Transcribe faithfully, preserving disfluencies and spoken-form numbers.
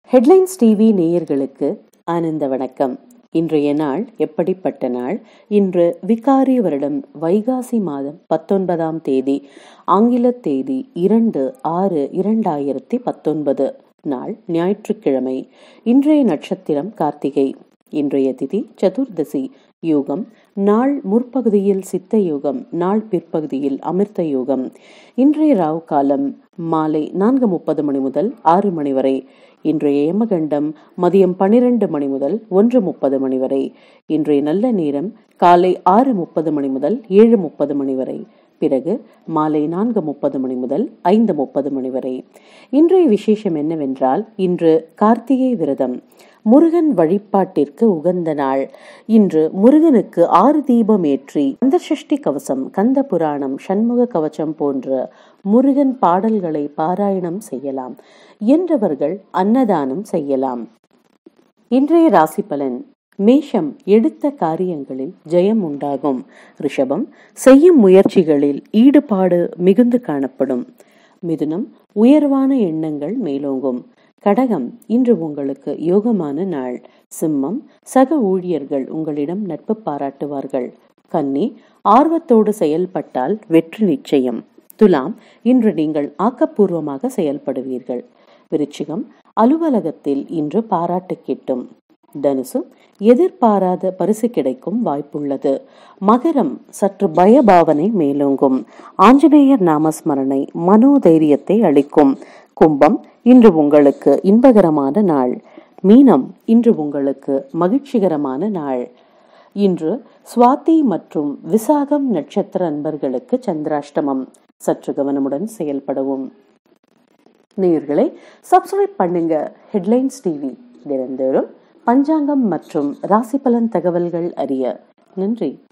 Headlines TV நேயர்களுக்கு ஆனந்த வணக்கம். இன்றைய நாள் எப்படிப்பட்ட நாள்? இன்று விகாரி வருடம் வைகாசி மாதம் பத்தொன்பதாம் தேதி, ஆங்கில தேதி இரண்டு ஆறு இரண்டாயிரத்தி பத்தொன்பது. நாள் ஞாயிற்றுக்கிழமை. இன்றைய நட்சத்திரம் கார்த்திகை. இன்றைய திதி சதுர்தசி. யோகம் நாள் முற்பகுதியில் சித்த யோகம், நாள் பிற்பகுதியில் அமிர்த யோகம். இன்றைய ராவு காலம் மாலை நான்கு முப்பது மணி முதல் ஆறு மணி வரை. இன்றைய யமகண்டம் மதியம் பனிரெண்டு மணி முதல் ஒன்று முப்பது மணி வரை. இன்றைய நல்ல நேரம் காலை ஆறு முப்பது மணி முதல் ஏழு முப்பது மணி வரை. பிறகு மாலை நான்கு முப்பது மணி முதல் ஐந்து முப்பது மணி வரை. இன்றைய விசேஷம் என்னவென்றால், இன்று கார்த்திகை விரதம், முருகன் வழிபாட்டிற்கு உகந்த நாள். இன்று முருகனுக்கு ஆறு தீபம் ஏற்றி கந்தசஷ்டி கவசம், கந்த புராணம், சண்முக கவசம் போன்ற முருகன் பாடல்களை பாராயணம் செய்யலாம். இயன்றவர்கள் அன்னதானம் செய்யலாம். இன்றைய ராசி பலன்: மேஷம், எடுத்த காரியங்களில் ஜெயம் உண்டாகும். ரிஷபம், செய்யும் முயற்சிகளில் ஈடுபாடு மிகுந்து காணப்படும். மிதுனம், உயர்வான எண்ணங்கள் மேலோங்கும். கடகம், இன்று உங்களுக்கு யோகமான நாள். சிம்மம், சக ஊழியர்கள் உங்களிடம் நட்பு பாராட்டுவார்கள். கன்னி, ஆர்வத்தோடு செயல்பட்டால் வெற்றி நிச்சயம். துலாம், இன்று நீங்கள் ஆக்கப்பூர்வமாக செயல்படுவீர்கள். விருச்சிகம், அலுவலகத்தில் இன்று பாராட்டு கிட்டும். தனுசு, எதிர்பாராத பரிசு கிடைக்கும் வாய்ப்புள்ளது. மகரம், சற்று பயபாவனை மேலோங்கும். ஆஞ்சநேயர் நாமஸ்மரணை மனோதைரியத்தை அளிக்கும். கும்பம், இன்று உங்களுக்கு இன்பகரமான நாள். மீனம், இன்று உங்களுக்கு மகிழ்ச்சிகரமான நாள். இன்று சுவாதி மற்றும் விசாகம் நட்சத்திர அன்பர்களுக்கு சந்திராஷ்டமம். சற்று கவனமுடன் செயல்படவும். நேயர்களை சப்ஸ்கிரைப் பண்ணுங்க. ஹெட்லைன்ஸ் டிவி தினந்தோறும் பஞ்சாங்கம் மற்றும் ராசி பலன் தகவல்கள் அறிய. நன்றி.